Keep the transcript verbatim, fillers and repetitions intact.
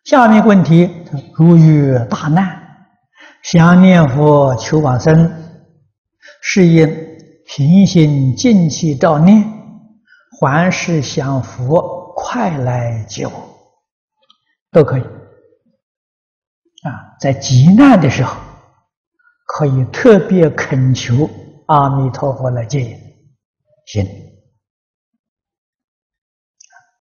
下面问题，如遇大难，想念佛求往生，是因平心静气照念，还是想佛快来接我，都可以。啊，在极难的时候，可以特别恳求阿弥陀佛来接引，行。